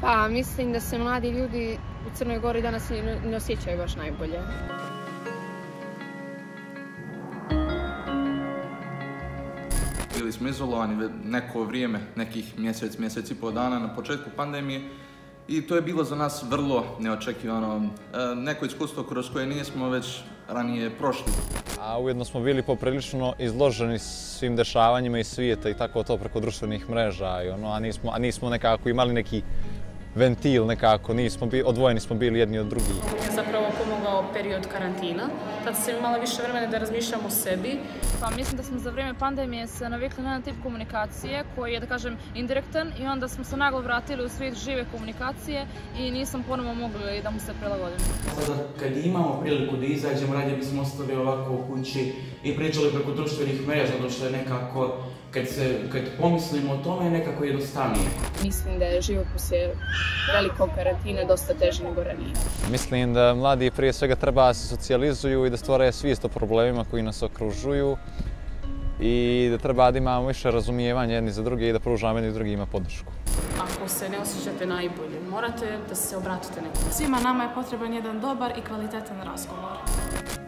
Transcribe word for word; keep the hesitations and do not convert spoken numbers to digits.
Pa mislim da se mladi ljudi u Crnoj Gori danas ne osjećaju baš najbolje. Bili smo izolovani neko vrijeme, nekih mjesec, mjesec i pol dana na početku pandemije i to je bilo za nas vrlo neočekivano. Neko iskustvo kroz koje nismo već ranije prošli. A ujedno smo bili poprilično izloženi svim dešavanjima iz svijeta i tako to preko društvenih mreža, i ono, a, nismo, a nismo nekako imali neki ventil, nekako, nismo bi, odvojeni smo bili jedni od drugih. Je zapravo pomogao period karantina, tad sam imala više vremena da razmišljam o sebi. Pa mislim da smo za vrijeme pandemije se navikli na jedan tip komunikacije koji je, da kažem, indirektan i onda smo se naglo vratili u svijet žive komunikacije i nisam ponovo mogli da mu se prilagodimo. Sada kad imamo priliku da izađemo, radije bismo ostali ovako u kući i pričali preko društvenih mreža, zato što je nekako, kad, se, kad pomislimo o tome, je nekako jednostavnije. Mislim da je život poslije velikog karantina dosta teži nego ranije. Mislim da mladi prije svega treba da se socijalizuju i da stvore svijest o problemima koji nas okružuju i da treba da imamo više razumijevanja jedni za druge i da pružamo jedni drugima podršku. Ako se ne osjećate najbolje, morate da se obratite nekom. Svima nama je potreban jedan dobar i kvalitetan razgovor.